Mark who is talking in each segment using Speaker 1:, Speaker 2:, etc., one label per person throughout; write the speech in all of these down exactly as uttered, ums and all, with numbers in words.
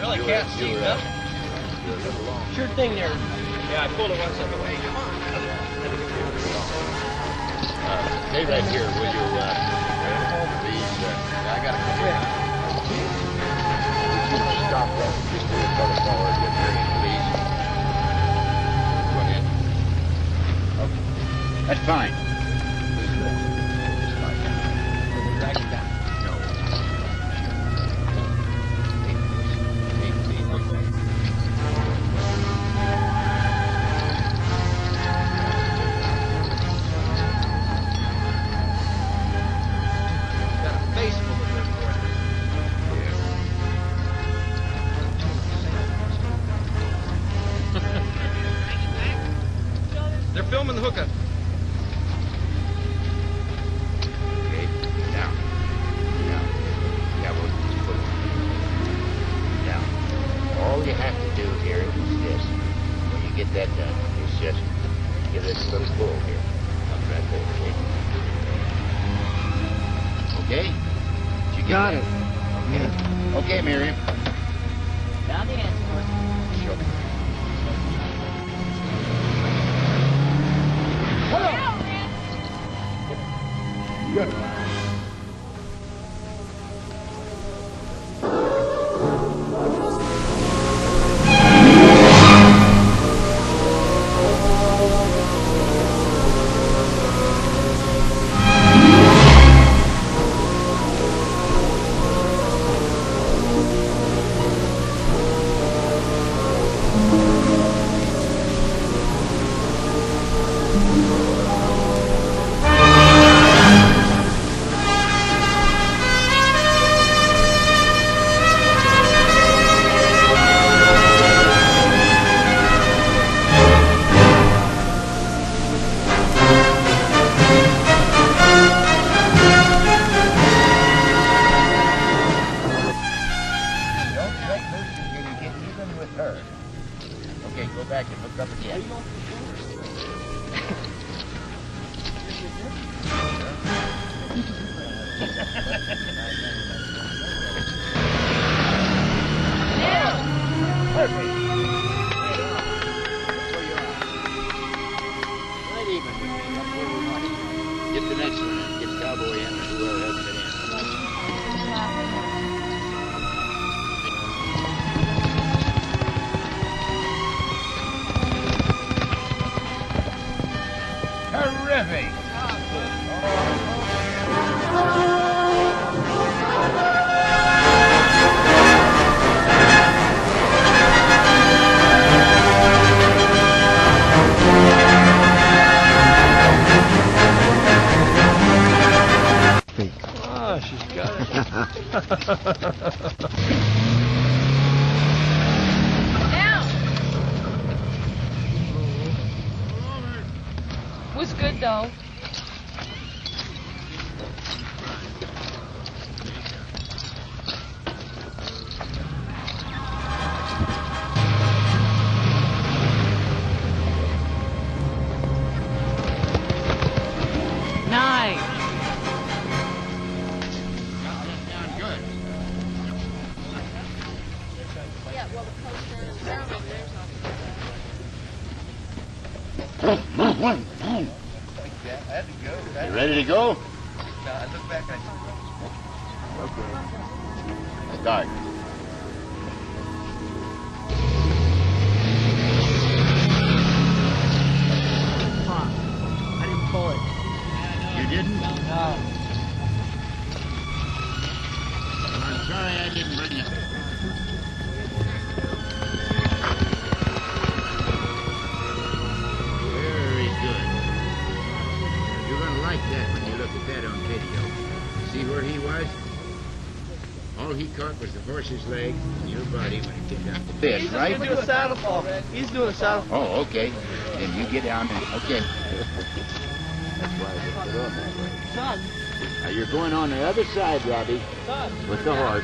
Speaker 1: Really can't see nothing. Sure thing there. Yeah, I pulled it one second away. Come on.
Speaker 2: Uh, stay right here, will you, uh, please, uh, I gotta come in. Would you stop that, just do a color forward, get ready, please. Go ahead. Okay. That's fine.
Speaker 1: Drag it down.
Speaker 2: No. Hey, please, look back.
Speaker 1: They're filming the hookup.
Speaker 2: Okay, now. Now. Yeah, we'll just pull it. Now, all you have to do here is this. When you get that done, is just give it a little pull here. Up that pull, okay? Okay? Did you
Speaker 3: Got
Speaker 2: get
Speaker 3: it.
Speaker 2: that? Okay. Okay, Miriam.
Speaker 4: Down the end.
Speaker 2: Sure. Good.
Speaker 4: Was good though. Nice.
Speaker 2: You ready to go?
Speaker 1: No, I look back and I
Speaker 2: Okay. Start.
Speaker 3: I didn't pull it.
Speaker 2: You didn't?
Speaker 3: No.
Speaker 2: I'm sorry I didn't bring it. Very good. You're going to like that when you look at that on video. See where he was? All he caught was the horse's leg and your body when it came down to this,
Speaker 1: He's
Speaker 2: right?
Speaker 1: doing a saddle fall. He's doing a saddle fall.
Speaker 2: Oh, okay. Then you get down there. Okay. That's why I put it on that way.
Speaker 1: Son.
Speaker 2: Now you're going on the other side, Robbie,
Speaker 1: Son.
Speaker 2: with the horse.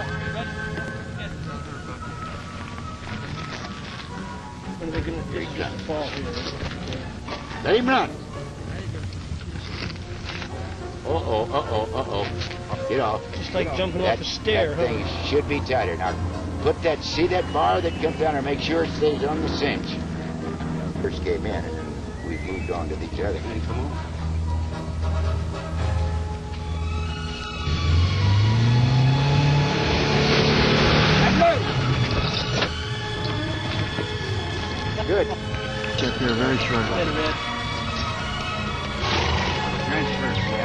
Speaker 1: When are they going
Speaker 2: Here he
Speaker 1: to
Speaker 2: comes.
Speaker 1: fall here?
Speaker 2: Let him run. Uh-oh, uh-oh, uh-oh. Get off.
Speaker 1: Just like jumping
Speaker 2: that,
Speaker 1: off a stair,
Speaker 2: that
Speaker 1: huh?
Speaker 2: thing should be tighter. Now, put that, see that bar that comes down there, make sure it stays on the cinch. First came in, and then we moved on to each other. Come on. Good.
Speaker 3: Check here very short.
Speaker 1: Wait a minute.
Speaker 2: Transfer, yeah.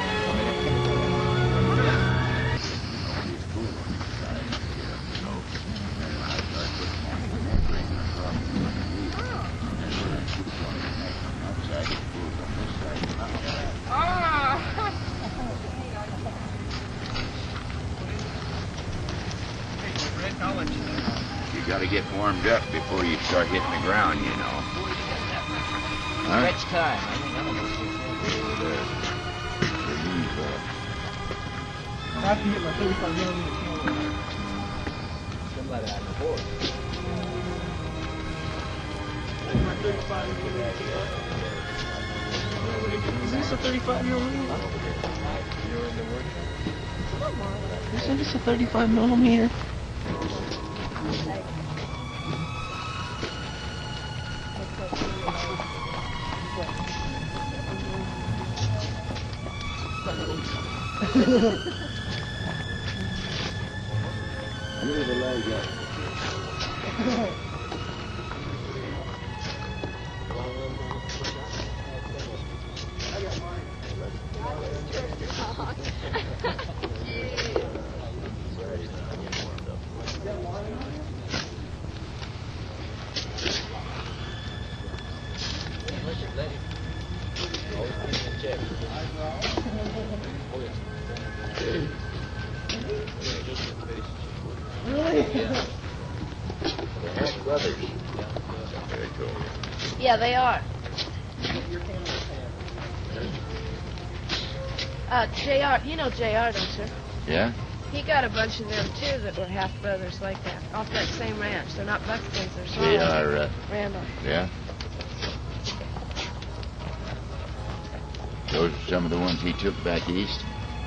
Speaker 2: You got to get warmed up before you start hitting the ground, you know. Huh?
Speaker 4: Stretch time. I think I'm gonna
Speaker 3: I have to hit my thirty-five millimeter camera.
Speaker 1: Something like that on the board.
Speaker 3: My thirty-five millimeter. Is this a thirty-five millimeter?
Speaker 1: You're in the workshop?
Speaker 3: Isn't this a thirty-five millimeter?
Speaker 2: Move the leg up.
Speaker 3: Really?
Speaker 2: Yeah. They're half brothers. Very cool.
Speaker 5: Yeah, they are. Uh, J R, you know J R, don't you?
Speaker 2: Yeah?
Speaker 5: He got a bunch of them, too, that were half brothers like that, off that same ranch. They're not Buckskins, they're
Speaker 2: They
Speaker 5: Smaller.
Speaker 2: are, uh,
Speaker 5: Randall.
Speaker 2: yeah? Those are some of the ones he took back east?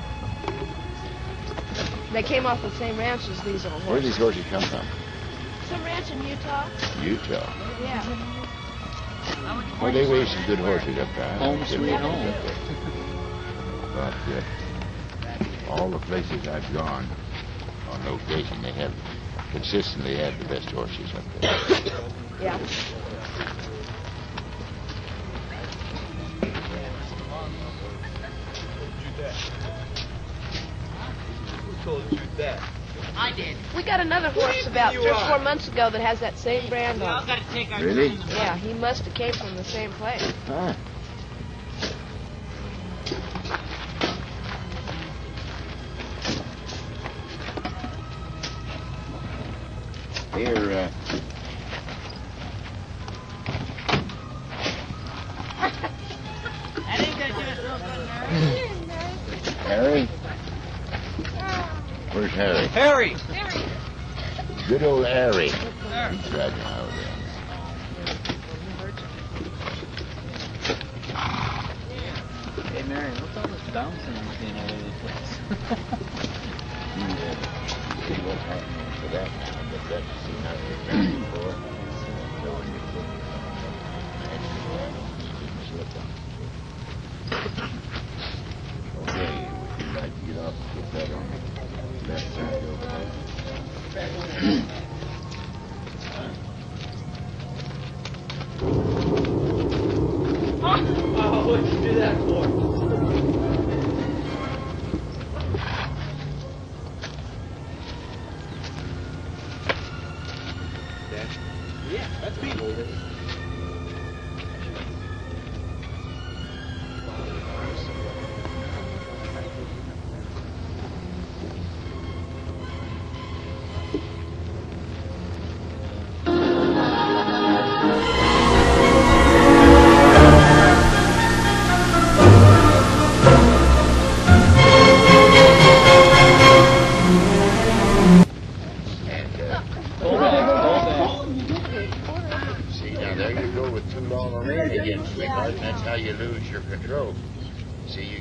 Speaker 5: They came off the same ranch as these old
Speaker 2: Where do
Speaker 5: horses.
Speaker 2: these horses come from?
Speaker 5: Some ranch in Utah.
Speaker 2: Utah.
Speaker 5: Yeah.
Speaker 2: Well, they raise some good horses up there.
Speaker 1: Home sweet home.
Speaker 2: But uh, all the places I've gone on location, they have consistently had the best horses up there.
Speaker 5: Yeah.
Speaker 1: Who told you that?
Speaker 4: I did.
Speaker 5: We got another horse about three or four months ago that has that same brand
Speaker 4: We all
Speaker 5: on.
Speaker 4: got to take our
Speaker 2: Really?
Speaker 4: turns.
Speaker 5: Yeah, he must have came from the same place.
Speaker 2: Huh. Here, uh,
Speaker 4: That ain't gonna do us real good, Mary.
Speaker 2: Harry? Where's Harry?
Speaker 1: Harry!
Speaker 2: Good old Harry.
Speaker 4: Sir.
Speaker 2: He's riding out there.
Speaker 6: Hey, Mary, what's all this bouncing and looking all over the place?
Speaker 2: You, uh, see what's happening to that now, but that's seen how it's been before. So when you put it on the match, you didn't slip on it. Okay, would you like to get off and put that on the left side over there?
Speaker 1: Oh, what'd you do that for? Yeah, that's me.
Speaker 2: And, uh,
Speaker 1: Hold on, hold on.
Speaker 2: see, now there you go with too long a rein again, sweetheart, and that's how you lose your control. See, you